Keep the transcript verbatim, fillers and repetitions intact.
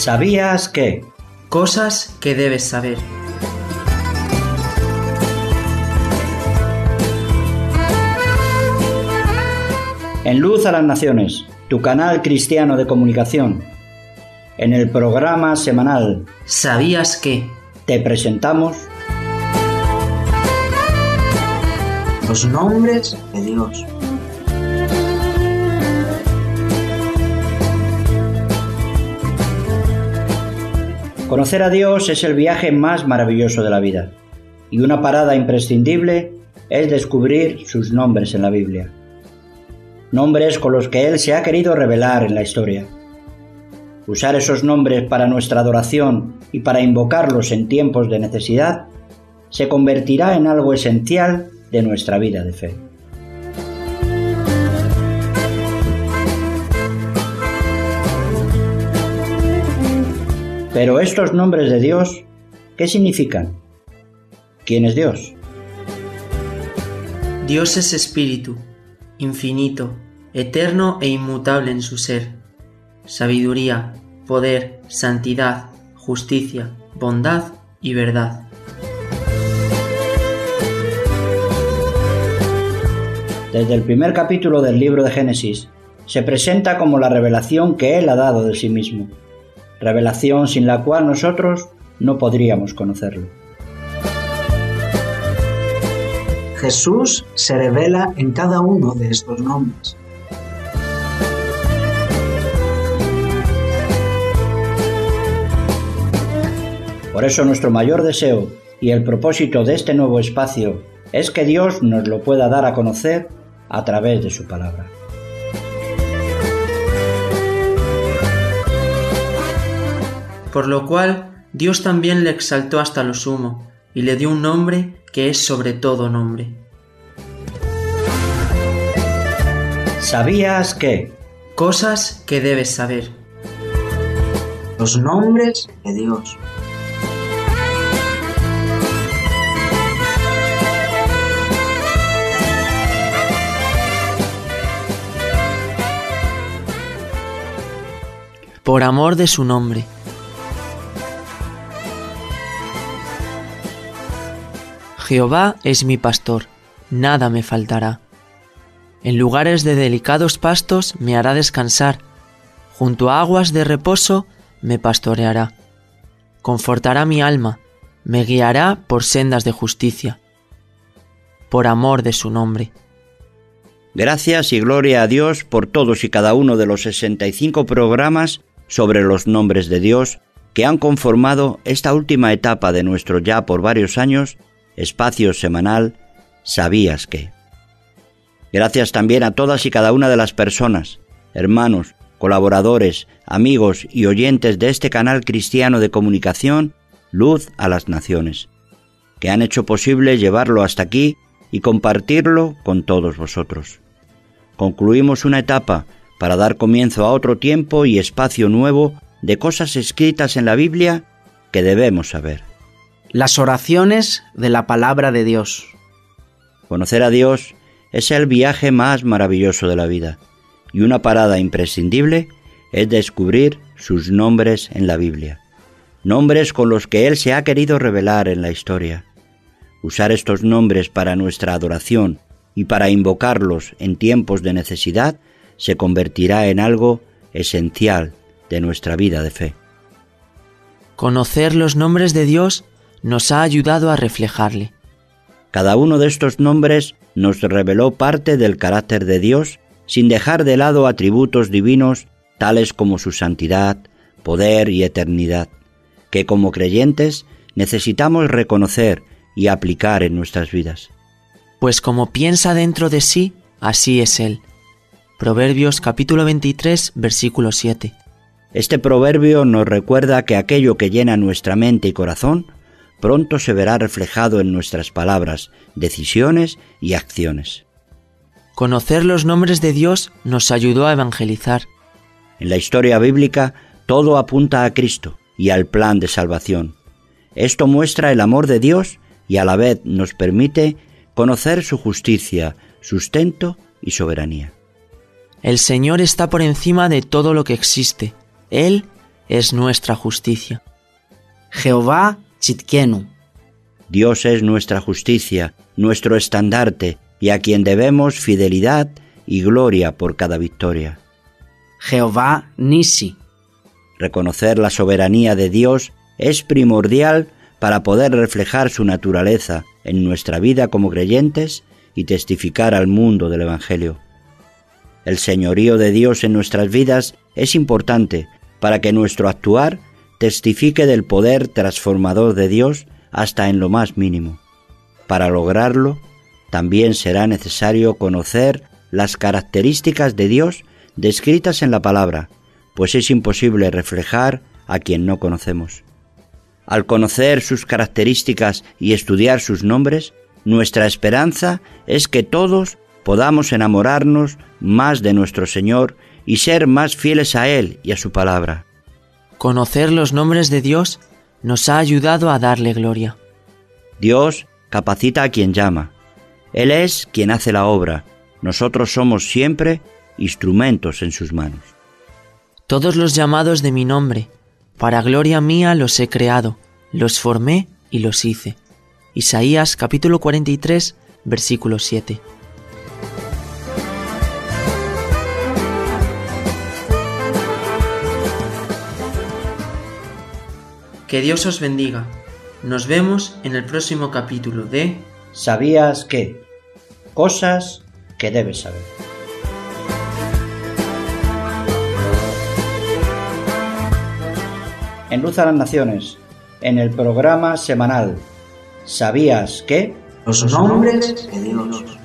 ¿Sabías que? Cosas que debes saber. En Luz a las Naciones, tu canal cristiano de comunicación. En el programa semanal ¿Sabías que? Te presentamos Los nombres de Dios. Conocer a Dios es el viaje más maravilloso de la vida, y una parada imprescindible es descubrir sus nombres en la Biblia. Nombres con los que Él se ha querido revelar en la historia. Usar esos nombres para nuestra adoración y para invocarlos en tiempos de necesidad se convertirá en algo esencial de nuestra vida de fe. Pero estos nombres de Dios, ¿qué significan? ¿Quién es Dios? Dios es espíritu, infinito, eterno e inmutable en su ser. Sabiduría, poder, santidad, justicia, bondad y verdad. Desde el primer capítulo del libro de Génesis, se presenta como la revelación que Él ha dado de sí mismo. Revelación sin la cual nosotros no podríamos conocerlo. Jesús se revela en cada uno de estos nombres. Por eso nuestro mayor deseo y el propósito de este nuevo espacio es que Dios nos lo pueda dar a conocer a través de su palabra. Por lo cual, Dios también le exaltó hasta lo sumo, y le dio un nombre que es sobre todo nombre. ¿Sabías que? Cosas que debes saber. Los nombres de Dios. Por amor de su nombre. Jehová es mi pastor, nada me faltará. En lugares de delicados pastos me hará descansar, junto a aguas de reposo me pastoreará. Confortará mi alma, me guiará por sendas de justicia, por amor de su nombre. Gracias y gloria a Dios por todos y cada uno de los sesenta y cinco programas sobre los nombres de Dios que han conformado esta última etapa de nuestro ya por varios años espacio semanal ¿Sabías que? Gracias también a todas y cada una de las personas, hermanos, colaboradores, amigos y oyentes de este canal cristiano de comunicación Luz a las Naciones, que han hecho posible llevarlo hasta aquí y compartirlo con todos vosotros. Concluimos una etapa para dar comienzo a otro tiempo y espacio nuevo de cosas escritas en la Biblia que debemos saber. Las oraciones de la palabra de Dios. Conocer a Dios es el viaje más maravilloso de la vida, y una parada imprescindible es descubrir sus nombres en la Biblia, nombres con los que Él se ha querido revelar en la historia. Usar estos nombres para nuestra adoración y para invocarlos en tiempos de necesidad se convertirá en algo esencial de nuestra vida de fe. Conocer los nombres de Dios nos ha ayudado a reflejarle. Cada uno de estos nombres nos reveló parte del carácter de Dios sin dejar de lado atributos divinos tales como su santidad, poder y eternidad, que como creyentes necesitamos reconocer y aplicar en nuestras vidas. Pues como piensa dentro de sí, así es Él. Proverbios capítulo veintitrés, versículo siete. Este proverbio nos recuerda que aquello que llena nuestra mente y corazón pronto se verá reflejado en nuestras palabras, decisiones y acciones. Conocer los nombres de Dios nos ayudó a evangelizar. En la historia bíblica todo apunta a Cristo y al plan de salvación. Esto muestra el amor de Dios y a la vez nos permite conocer su justicia, sustento y soberanía. El Señor está por encima de todo lo que existe. Él es nuestra justicia. Jehová Tzidkenu. Dios es nuestra justicia, nuestro estandarte, y a quien debemos fidelidad y gloria por cada victoria. Jehová Nisi. Reconocer la soberanía de Dios es primordial para poder reflejar su naturaleza en nuestra vida como creyentes y testificar al mundo del Evangelio. El señorío de Dios en nuestras vidas es importante para que nuestro actuar testifique del poder transformador de Dios hasta en lo más mínimo. Para lograrlo, también será necesario conocer las características de Dios descritas en la palabra, pues es imposible reflejar a quien no conocemos. Al conocer sus características y estudiar sus nombres, nuestra esperanza es que todos podamos enamorarnos más de nuestro Señor y ser más fieles a Él y a su palabra. Conocer los nombres de Dios nos ha ayudado a darle gloria. Dios capacita a quien llama. Él es quien hace la obra. Nosotros somos siempre instrumentos en sus manos. Todos los llamados de mi nombre, para gloria mía los he creado, los formé y los hice. Isaías capítulo cuarenta y tres, versículo siete. Que Dios os bendiga. Nos vemos en el próximo capítulo de ¿Sabías qué? Cosas que debes saber. En Luz a las Naciones, en el programa semanal ¿Sabías qué? Los nombres de Dios.